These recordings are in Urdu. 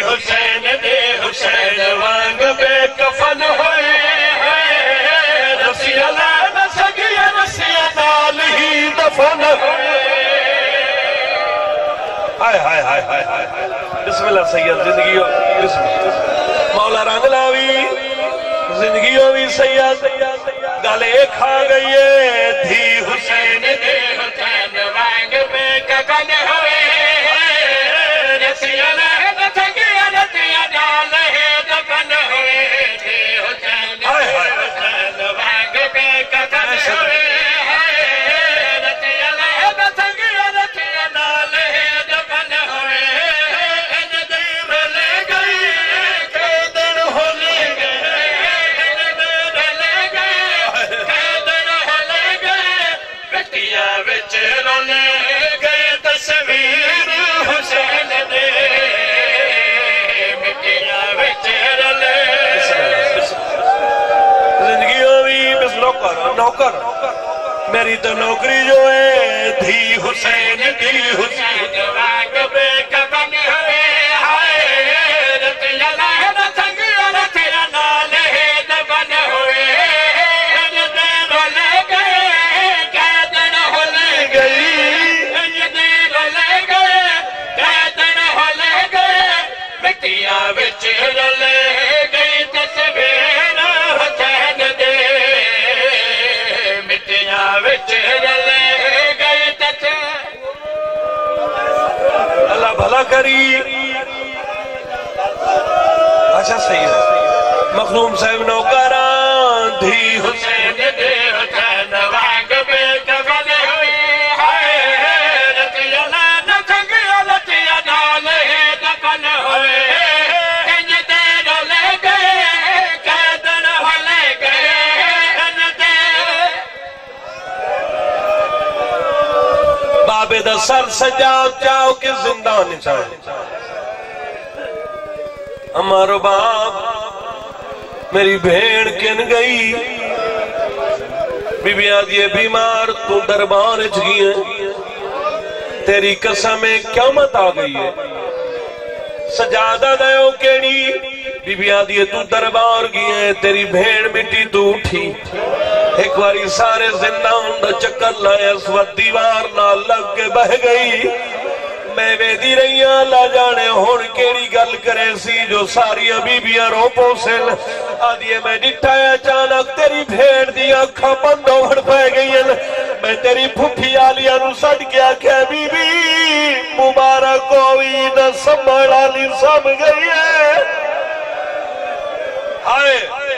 حسین دے حسین وانگ بے کفن ہوئے رسیہ لائن سگیا رسیہ نال ہی دفن ہوئے ہائے ہائے ہائے ہائے ہائے بسم اللہ سید زندگیوں بسم اللہ مولا رنگ لاوی زندگیوں بھی سید گالے کھا گئی ہے دھی حسین دے حسین وانگ بے کفن ہوئے رسیہ لائن سگیا رسیہ نال ہی دفن ہوئے دھی حسین دے حسین وانگ بے کفن ہوئے نوکر میری تو نوکری جو ہے دھی حسین وانگ بے کفن ہوئے حیرت یلائن سنگیا رسیہ نال ہی دفن ہوئے دیر لے گئے قیدن ہو لے گئی دیر لے گئے قیدن ہو لے گئے مٹیاں وچ رلے گئی تصویر حسین دے اللہ بھلا کری اچھا صحیح ہے مخدوم صاحب نوکران دھی حسین دے حسین وانگ بے کفن ہوئے حیرت یلائن سنگیا رسیہ نال ہی دفن ہوئے دیر لے گئے قیدن ہو لے گئے بابے دا سر سجاؤ چاہو کہ زندان چاہے ہمارو باپ میری بھیڑ کن گئی بی بی آدھی بیمار تو دربار اچھ گئی ہے تیری قسمیں قیامت آ گئی ہے سجادہ دیو کیڑی بی بی آدھی تو دربار گئی ہے تیری بھیڑ مٹی تو اٹھی ایک واری سارے زندان دا چکر لائے اسود دیوار نہ لگ کے بہ گئی میں ویدی رہی اللہ جانے ہون کیڑی گل کرے سی جو ساری بیبیاں رو پوسل آدھیے میں ڈٹھایا چانک تیری بھیڑ دی آنکھاں بند اوڑ پہ گئی میں تیری پھپھی آلیا نو سڑ گیا کہ بی بی مبارک ہوئی نہ سمبڑ آلی سم گئی ہے آئے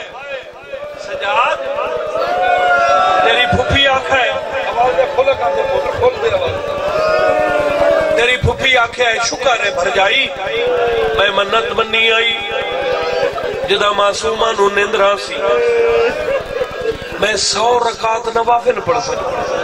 سجاد تیری پھپھی آنکھ ہے آواز دے کھولا کام دے پوتر کھول دے آواز تیری پھپھی آنکھ ہے شکر ہے بھر جائی میں منت منی آئی جدا معصومان ہوں نندرہ سی میں 100 رکعت نوافل پڑھ سکتا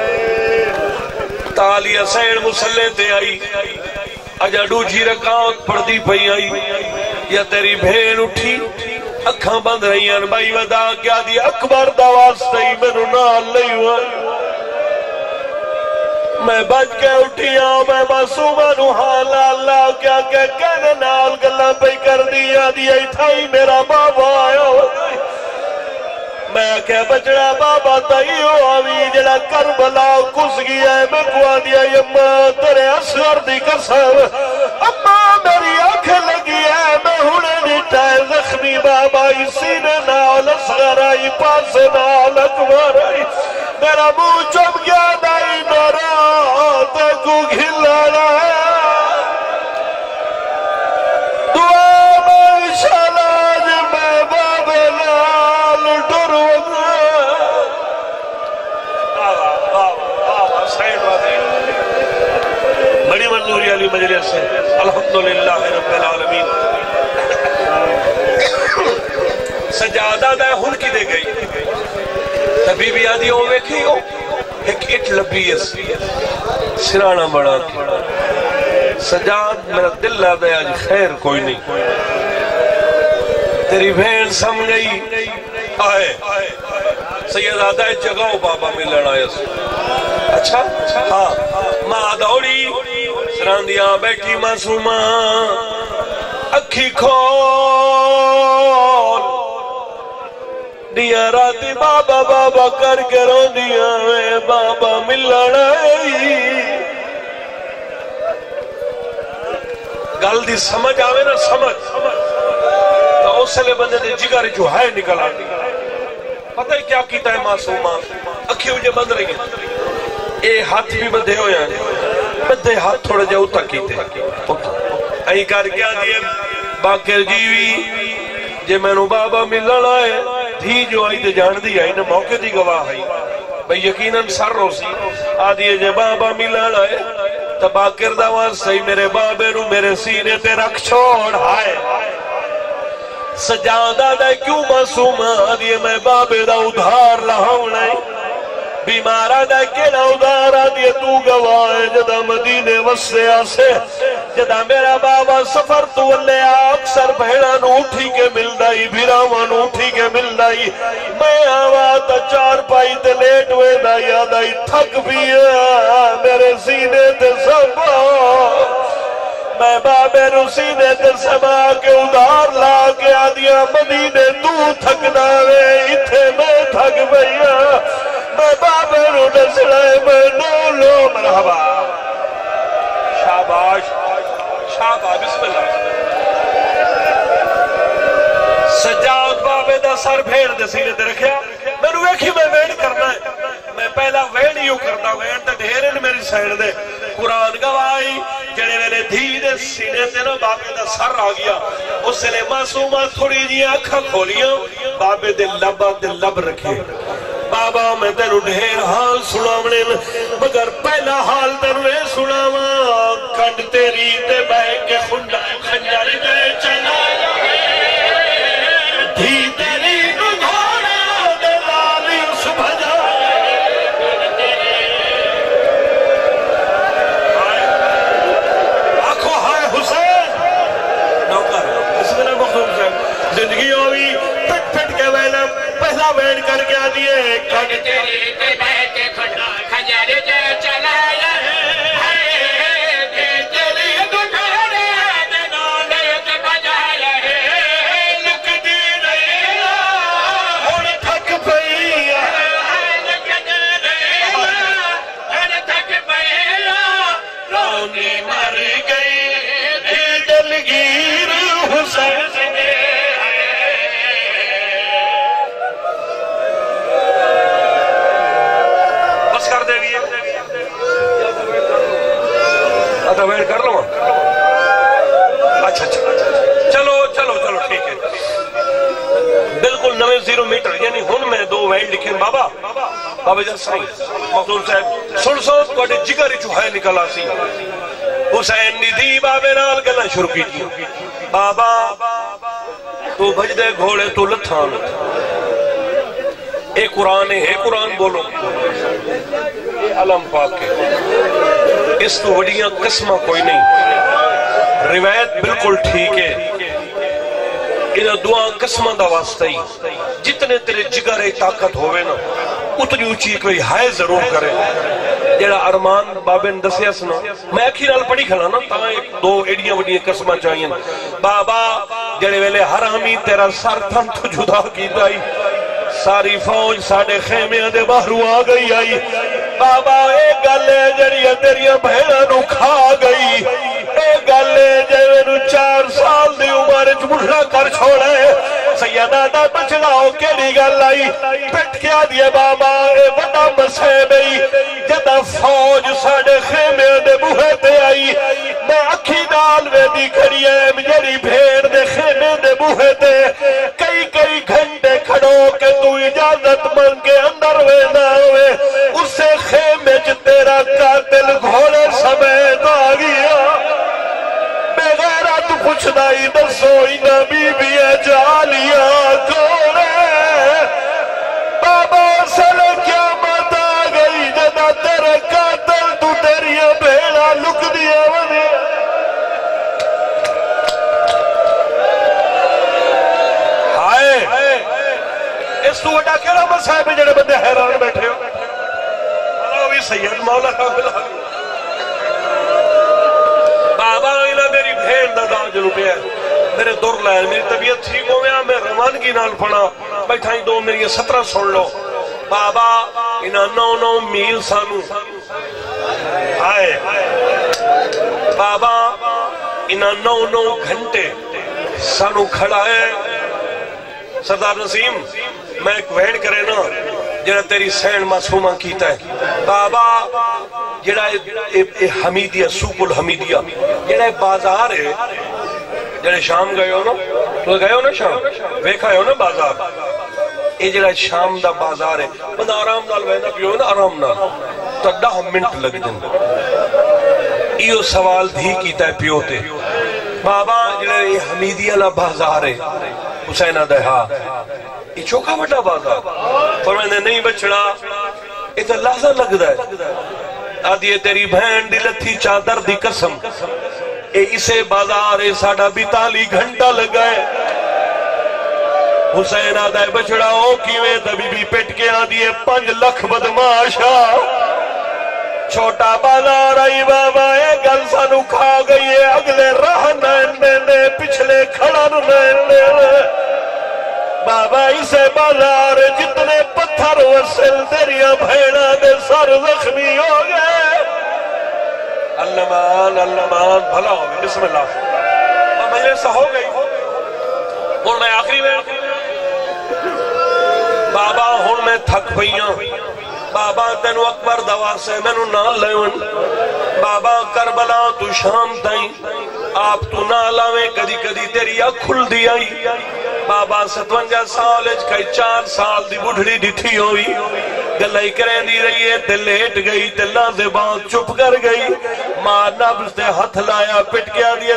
تالیہ سیڑ مسلح دے آئی اجا ڈوجی رکعت پڑھ دی پئی آئی یا تیری بھین اٹھی اکھاں بند رہی ہیں بائی ودا کیا دی اکبر دواستی میں نال لئی ہوئی میں بچ کے اٹھیا میں معصومانو حالا اللہ کیا کہ کہنے نال گلہ پہ کر دیا دیا تھائی میرا بابا آیا میں کہ بچڑا بابا تائی ہو آوی جڑا کربلا کس گیا ہے میں کو دیا یماں تیرے اصغر دی قسم اماں میری آنکھ لگی ہے میں ہونے نیٹا ہے زخمی بابا اسی نے نال اصغر آئی پاس نال اکبر آئی میرا منہ چپ گیا دائی نورا تے کو گھلانا دعا میں شلاج میں باب نال ڈر بڑی منظوری علی مجلس سے الحمدللہ رب العالمین سجادہ دے ہن کی دے گئی تبھی بھی آدھی ہوئے کھی ہو ایک اٹ لبی ہے سرانا بڑا سجاد میرا دل لا دے آج خیر کوئی نہیں تیری بھین سم گئی آئے سید آدھا ہے جگہو بابا میں لڑایا اچھا ہاں ماں دوڑی سران دیا بیٹھی معصومہ اکھی کھول دیا راتی بابا بابا کر کے رو دیا میں بابا ملنا گل دی سمجھ آوے نا سمجھ تو اس لئے بندے دے جگر جو ہے نکل آتی پتہ ہی کیا کیتا ہے معصومان اکھیوں جو بند رہی ہیں اے ہاتھ بھی بندے ہوئے ہیں بندے ہاتھ تھوڑے جاؤ تک کیتے این کر کے آدھی ہے باکر جیوی جے میں نو بابا ملنا ہے تھی جو آئی تے جان دی آئی نا موقع دی گواہ ہے بھئی یقیناً سر روسی آدھی ہے جے بابا ملنا ہے تو باکر داوان صحیح میرے بابے نو میرے سینے تے رکھ چھوڑ آئے سجادہ دے کیوں معصوم آدھی ہے میں بابے دا ادھار لہونا ہے بیمارہ دے کیڑا ادھار آدھی ہے تو گواہ جدہ مدینے وسے آسے جدہ میرا بابا سفر تو اللہ اکثر بہنا نو اٹھی کے مل دائی بھیراوان نو اٹھی کے مل دائی میں آواتا چار پائی تے لیٹ ہوئے دائی آدائی تھک بھی میرے سینے تے سبا میں بابے نو سینے تے سبا کے ادھار لا کے آدیا مدینے تو تھکنا وے اتھے میں تھک بھئیا میں بابے نو نسلائے میں نولو مرحبا شاباش شاباش بسم اللہ سجاد بابے دا سر بھیڑ دے سینے تے رکھیا میں نو ایکھی میں ویڑ کرنا ہے میں پہلا ویڑ یوں کرتا ویڑ تے ڈھیرن میری سائن دے قرآن گوائی جڑے ویلے دھی دے سینے تے نا بابے دا سر آگیا اس نے معصومہ تھوڑی جی آنکھا کھولیاں بابے دے لب رکھے بابا میں تینو ڈھیر حال سناونے مگر پہلا حال تینو اے سناوا کھنڈ تیری تے بہ کے خنجر دے چلا دھی تیری نو گھوڑا دے لالی اس بھجا آنکھو ہائے حسین نوکر اس میں مخصوص ہے زندگی ہوئی پٹ پٹ کے ویلم پہلا ویڑ کر کے آدھئے کھنڈ تیری تے بہ کے خنجر دے چلا ویٹ کر لوں اچھا چلو ٹھیک ہے بالکل 90 میٹر یعنی ہن میں دو ویٹ لکھیں بابا جان سائیں مخدوم صاحب سن سو کوڑے جگر چو ہے نکلا سی حسین دی دی بابے نال گلنا شروع کی تھی بابا تو بھج دے گھوڑے تو لتھان اے قرآن بولو اے علم پاک کے اس تو وڈیاں قسمہ کوئی نہیں روایت بالکل ٹھیک ہے انہاں دعا قسمہ دا واسطہ ہی جتنے تیرے جگر طاقت ہوئے نا اتنی اونچی کوئی ہائے ضرور کرے جیڑا ارمان بابے نے دسیا سنا میں اکھی نال پڑھی کھلا نا تاں ایک دو ایڈیاں وڈیاں قسمہ چاہیے بابا جیڑے ویلے حرامی تیرا سر تھن تو جدا کی دائی ساری فوج ساڑے خیمیاں دے باہرو آ گئی آئی بابا ایک گلے جڑیاں تیریاں بہنہ نو کھا گئی ایک گلے جڑے نو 4 سال دی عمر جمڑا کر چھوڑے سیدہ دا بچلاؤ کیڑی گل آئی پٹ کیا دیے بابا اے بڑا مسئبئی جدہ فوج ساڑے خیمیاں دے بوہے تے آئی میں اکھی نال ویدی کریے میری بھیڑ دے خیمے دے بوہے تے کئی گھنٹے کھڑو کہ تو اجازت من کے اندر ویدہ ہوئے اسے خیمے چ تیرا قاتل گھوڑے سمیت آ گیا بغیرت کچھ نہیں دسو انہ بی بی جالیا کوڑے بابا سل کیا مت آ گئی جدہ تیرے قاتل تو تیری بھیڑا لک دیا ودیا ہائے اس تو وڈا کیڑا مسائب جڑے بندے حیران بیٹھے ہو سید مولا قابلہ بابا انہا میری بھیڑ دا داج روپے ہے میرے دور لائے میری طبیعت ٹھیک ہو گیا میں روانگی نال پڑا بیٹھا ہی دو میری 17 سن لو بابا انہاں 9 میل سانو آئے بابا انہاں 9 گھنٹے سانو کھڑا ہے سردار نسیم میں ایک ویڈ کرے نا جنہا تیری سین معصومہ کیتا ہے بابا جنہا حمیدیہ سوق الحمیدیہ جنہا بازار ہے جنہا شام گئے ہو نا تو گئے ہو نا شام ویکھا ہو نا بازار یہ جنہا شام دا بازار ہے بندہ آرام نال وینا پیو نا آرام نال تو 10 منٹ لگ دن ایو سوال دھی کیتا ہے پیوتے بابا جنہا یہ حمیدیہ لا بازار ہے حسینہ دہا یہ چوکا بڑا بازار فرمائنے نہیں بچڑا یہ تو لحظہ لگ دا ہے آدھی تیری بہن دلتھی چادر دی قسم اے اسے بازار اے ساڑھا 42 گھنٹہ لگا ہے حسین آدھا ہے بچڑا ہو کیویں دبی بھی پیٹ کے آدھی 5 لکھ بدماشا چھوٹا بازار آئی بابا اے گل سانو کھا گئی ہے اگلے راہ نے پچھلے کھڑا نے بابا اسے بازار جتنے پتھر وصل تیریاں بھیڑا دے سر زخمی ہو گئے اللہ مان بھلا ہو گئے بسم اللہ اور مجلس ہو گئی اور میں آخری میں بابا ہون میں تھک پئیاں بابا تینو اکبر دوا سے مینو نہ لیون بابا کربلا تو شام تائیں آپ تو نہ لاویں کدی کدی تیری کھل دی آئی بابا 57 سال کئی 4 سال دی بڑھڑی ڈٹھی ہوئی گلائی کریں دی رہی ہے دل لیٹ گئی دلہ سے بات چپ کر گئی ماں نبز تے ہتھ لایا پٹ کیا دیا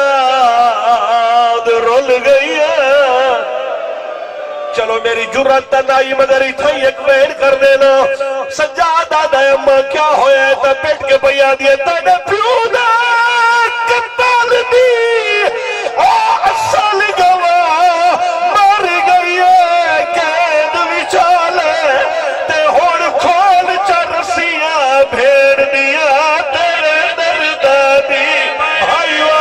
سجاد رول گئی ہے چلو میری جرات تنائی مگر ہی تھا ایک ویڈ کر دینا سجاد آدھا اممہ کیا ہویا ہے تا پیٹ کے بیا دیا تانے پیونا کتال دی اصل گواہ مار گئی ہے قید وچالے تے ہوڑ کھول چرسیاں بھیڑ دیا تیرے دردادی بھائیوہ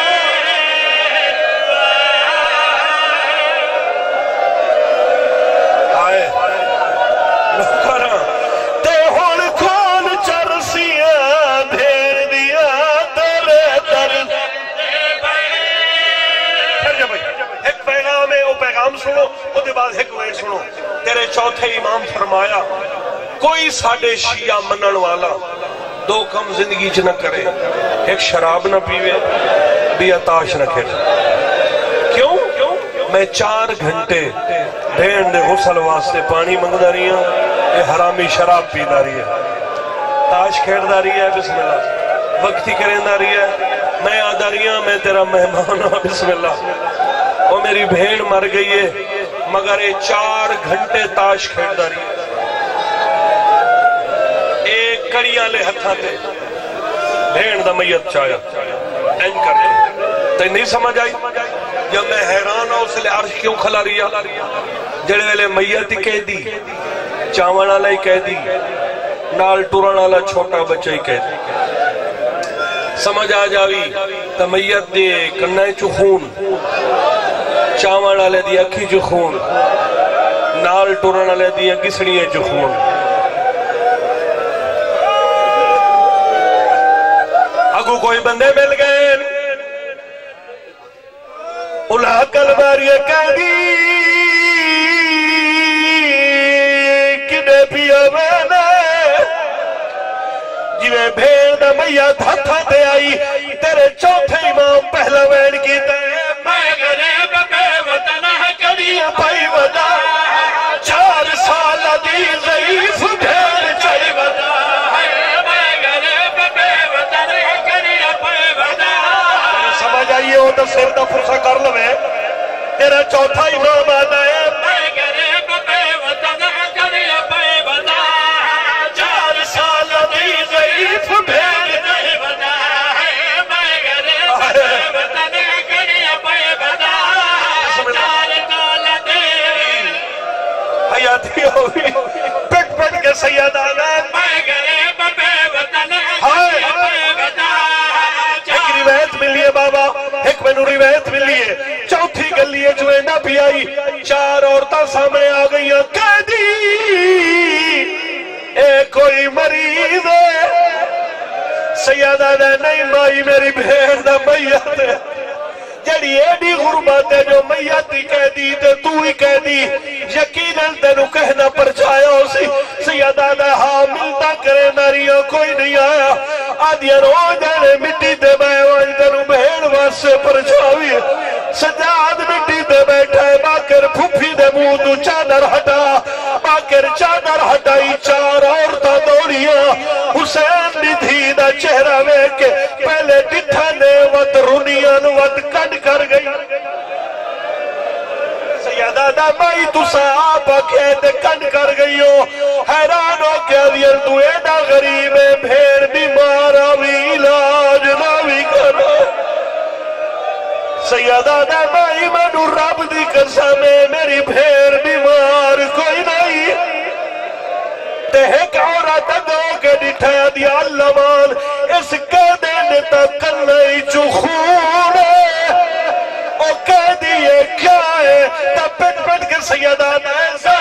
سنو وہ دے بعد ایک ویڈ سنو تیرے چوتھے امام فرمایا کوئی ساڑھے شیعہ منن والا 2 کم زندگی چ نہ کرے ایک شراب نہ پیوے بھی اتاش نہ کھیلے کیوں میں 4 گھنٹے بھین دے غسل واسطے پانی منگدا رہی ہوں یہ حرامی شراب پیدا رہی ہے تاش کھیڑدا رہی ہے بسم اللہ وقتی کریں رہی ہے میں آدھا رہی ہوں میں تیرا مہمان ہوں بسم اللہ وہ میری بھیڑ مر گئی ہے مگر یہ 4 گھنٹے تاش کھیڑ رہی ہے ایک کڑیاں لے ہتھا تے بھیڑ دا میت چایا این کر کے تے نہیں سمجھ آئی جب میں حیران ہوں اس لئے عرش کیوں کھلا رہی ہے جڑے ویلے میت ہی کہہ دی چاوان آلہ ہی کہہ دی نال ٹوران آلہ چھوٹا بچہ ہی کہہ دی سمجھ آ جاوی تا میت دے کنائیں چو خون چاوان آلے دی اکھی جو خون نال ٹورن آلے دی گسڑیے جو خون اگو کوئی بندے مل گئے اللہ کلماری کہہ دی کنے پیا میں نے جویں بھیڑ دا میت ہتھا دے آئی تیرے چوتھے امام پہلا وین کی تے میں غریب بے وطن ہے کڑیاں پائی ودا 4 سال دی ضعیف بھیڑ چائی ودا میں غریب بے وطن ہے کڑیاں پائی ودا سمجھ آئیے ہو تو سر دا فرصہ کر لو میں تیرا چوتھا امام آنا ہے میں غریب بے وطن ہے کڑیاں پائی ودا 4 سال دی ضعیف بھیڑ چائی ودا میں غریب بے وطن ہے کڑیاں پائی ودا حیاتی ہوئی پٹ پٹ کے سید آنا میں غریب بے وطن ایک روایت ملی ہے بابا ایک میں نو روایت ملی ہے عورتاں سامنے آ گئی کہہ دی اے کوئی مریض ہے سیدہ نے نہیں مائی میری بھیڑ دا میت ہے جڑی ایڈی غربت ہے جو میت ہی کہہ دی تے تو ہی کہہ دی یقیناً تینو کہنا پرچایا ہو سی سیدہ نے ہاں ملتا کرے میری کوئی نہیں آیا آدھیا رو جانے مٹی دے میں وہاں تینو بھیڑ واسے پرچاوی سجاد مٹی دے بیٹھا ہے باکر پھوپھی دے منہ تو چادر ہٹا باکر چادر ہٹائی چار عورتاں دوڑیاں حسین دی دھی دا چہرہ میں کے پہلے ڈٹھا نے وط رونیاں وط کٹ کر گئی سیدہ دا مائی تو صاحب کہتے کٹ کر گئی ہو حیران ہو کیا دیر تو ایڈا غریب ہے بھیڑ بیمارا بھی علاج نہ بھی کرو سیدہ دا مائی منو رب دی قسم ہے میری بھیڑ بیمار کوئی نہیں تہک عورت دو کے ڈٹھایا دیا اللہ مان اس قیدے نے تک کرنائی چو خون ہے او کہہ دیئے کیا ہے تب پٹ پٹ کے سیدہ دا ایسا